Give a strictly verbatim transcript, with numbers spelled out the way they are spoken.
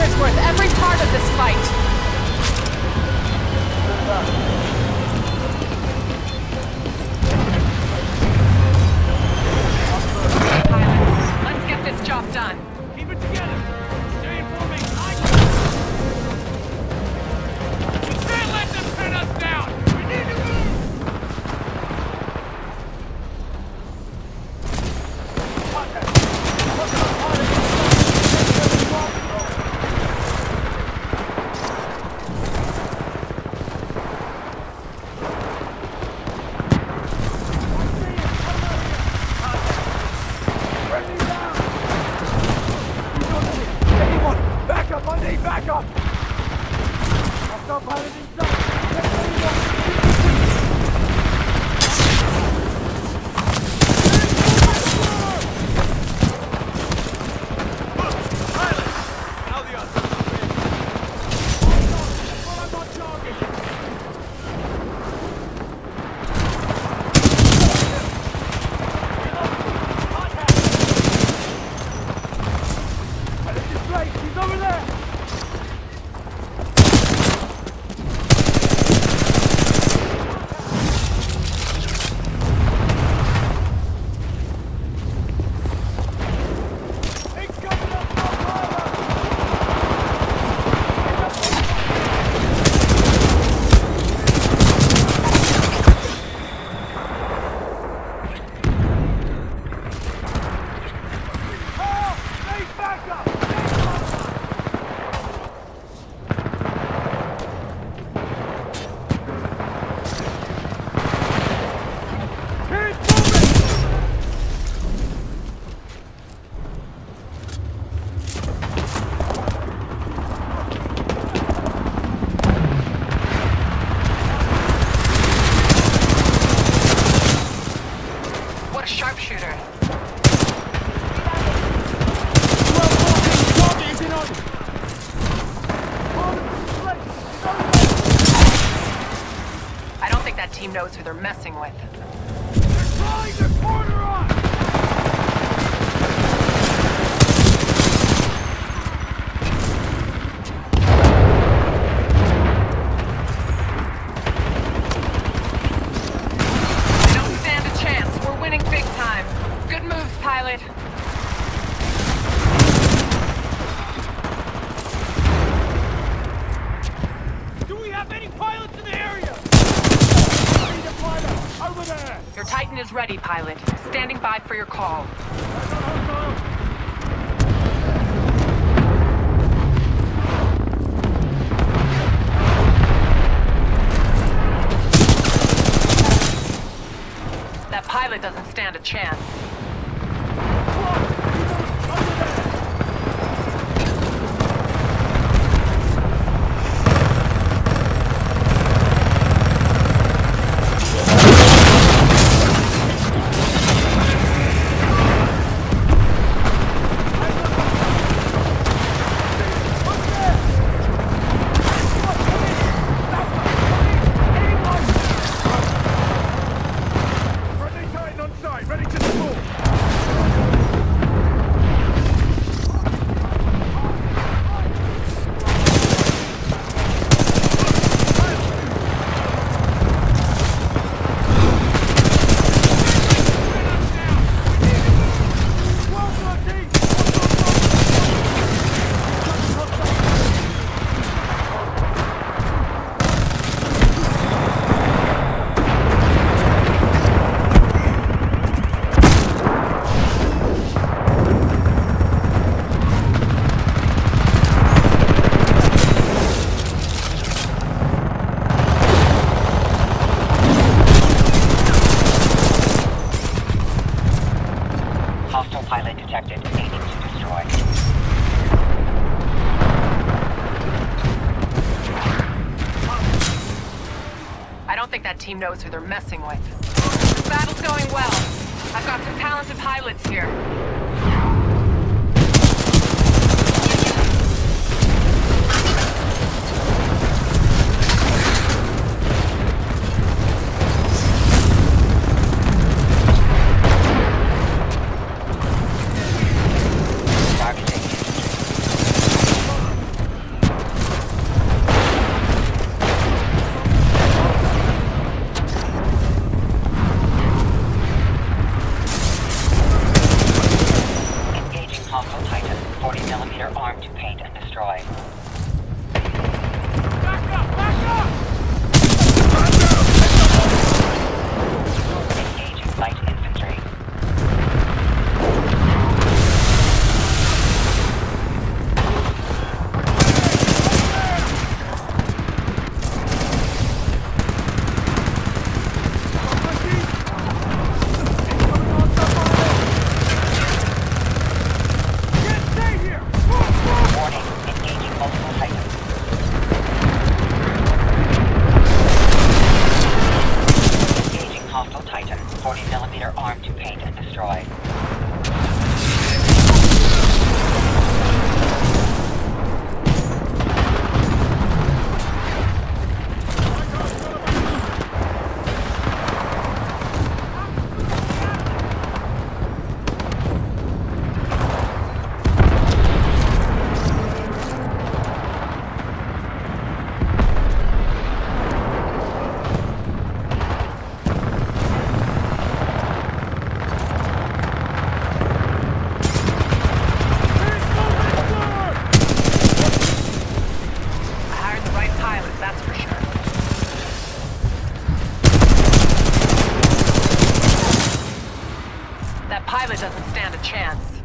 is worth every part of this fight. Pilots, let's get this job done. Keep it together. Stay in formation. We can't let them pin us down. We need to move. Team knows who they're messing with. They're trying to corner us! They don't stand a chance. We're winning big time. Good moves, pilot. Do we have any pilots in the area? Over there! Your Titan is ready, pilot. Standing by for your call. That pilot doesn't stand a chance. Hostile pilot detected, aiming to destroy. I don't think that team knows who they're messing with. This battle's going well. I've got some talented pilots here. hostile Titan, forty millimeter armed to paint and destroy. That's for sure. That pilot doesn't stand a chance.